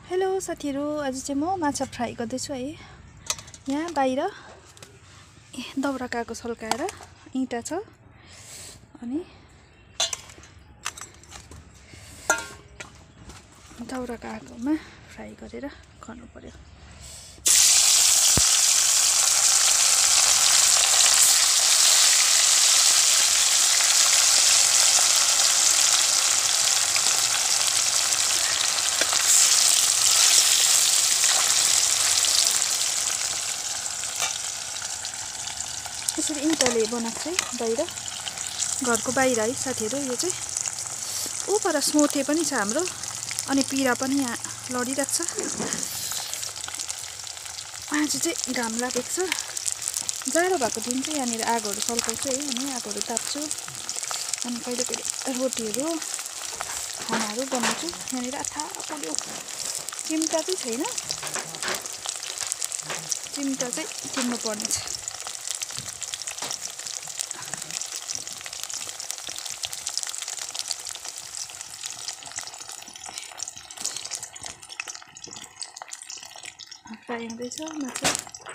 Hello साथीहरु, आज चाहिँ म माछा फ्राई गर्दैछु है। यहाँ बाहिर दाउरा कागज सल्काएर इँटा छ अनि दाउरा कागजमा फ्राई गरेर खानु पर्यो। यसरी इँटाले बनाएको चाहिँ बाहिर, घरको बाहिर है साथीहरु। यो चाहिँ उपर सोथे पनि छ हाम्रो, अनि पिरा पनि यहाँ लडिरहेको छ। आज चाहिँ घाम लागेको छ, जाडो भएको दिन चाहिँ यहाँनिर आगोहरू सल्काउँछु है, अनि आगोहरू ताप्छु, अनि कहिले कहिले रोटीहरू खानाहरू बनाउँछु। यहाँनिर थाहा पर्यो चिम्टा चाहिँ छैन, चिम्टा चाहिँ किन्नु पर्ने छ। फ्राई हुँदैछ माछा।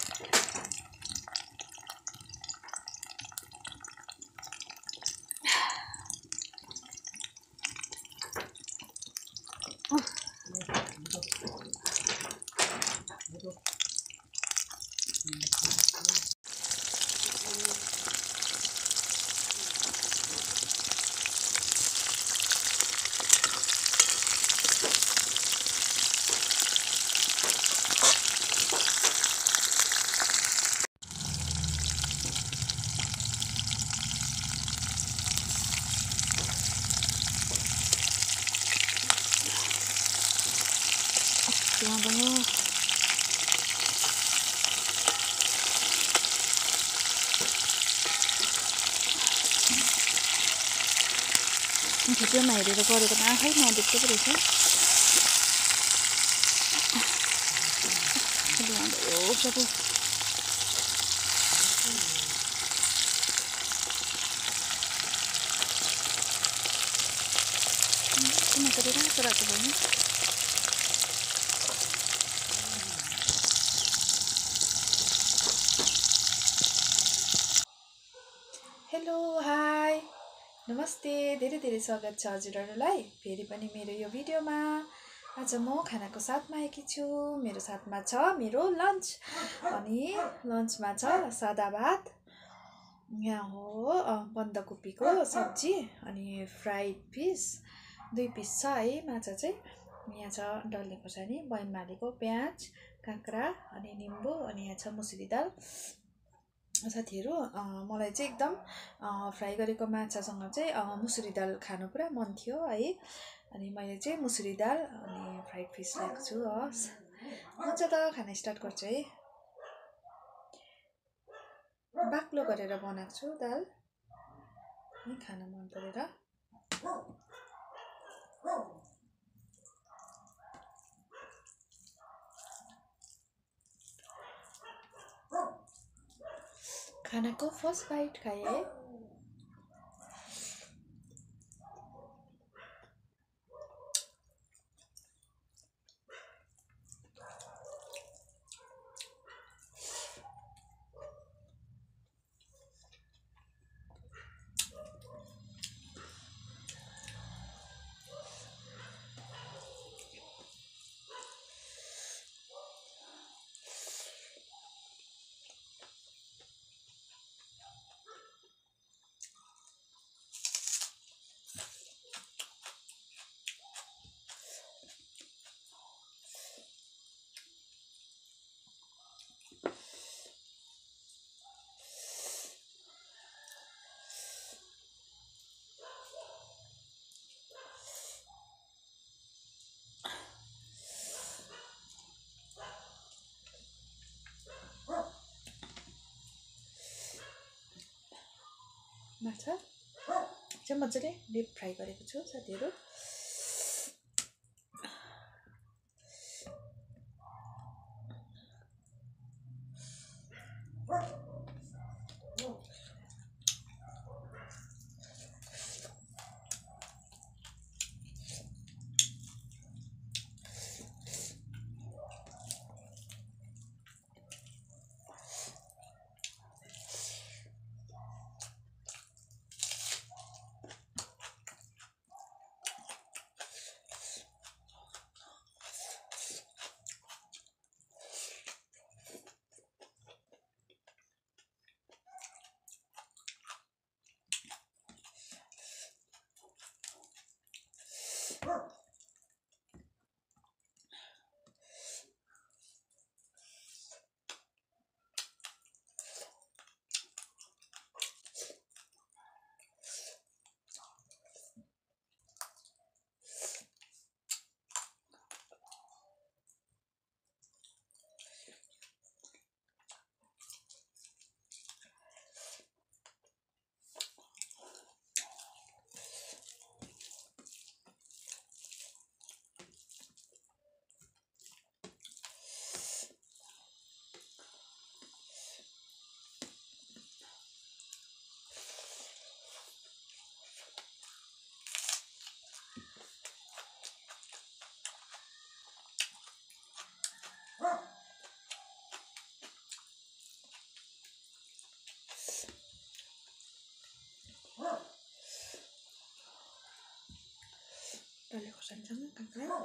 भिडियोमा हेरेर गरेको त आँखै नदेख्दो पो रहेछ। रातो भयो। हेलो, हाई, नमस्ते, धेरै धेरै स्वागत छ हजुरहरूलाई फेरि पनि मेरो यो भिडियोमा। आज म खानाको साथमा आएकी छु। मेरो साथमा छ मेरो लन्च, अनि लन्चमा छ सादा भात, यहाँ हो बन्दाकोपीको सब्जी, अनि फ्राइड फिस 2 पिस छ है। माछा चाहिँ यहाँ छ डल्ले खोर्सानी बयममा हालेको, प्याज, काँक्रा, अनि निम्बु, अनि यहाँ छ मुसुरी दाल। साथीहरु, मलाई चाहिँ एकदम फ्राई गरेको माछासँग चाहिँ मुसुरी दाल खानु पुरा मन थियो है, अनि मैले चाहिँ मुसुरी दाल अनि फ्राइड फिस ल्याएको छु। हस् हुन्छ त, खाना स्टार्ट गर्छु है। बाक्लो गरेर बनाएको छु दाल, खान मन परेर। खानाको फर्स्ट बाइट खाएँ है। माछा चाहिँ मजाले डिप फ्राई गरेको छु साथीहरु। Dale khosanjang kakak.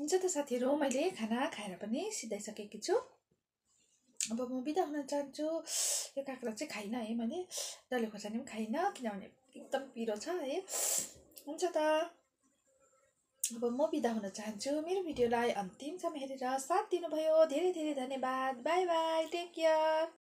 हुन्छ त साथीहरू, मैले खाना खाएर पनि सिधाइसकेकी छु। अब म बिदा हुन चाहन्छु। यो काँक्रा चाहिँ खाइनँ है मैले, डल्ले खोर्सानी पनि खाइनँ किनभने एकदम पिरो छ है। हुन्छ त, अब म बिदा हुन चाहन्छु। मेरो भिडियोलाई अन्तिमसम्म हेरेर साथ दिनुभयो धेरै धेरै धन्यवाद। Bye bye, take care.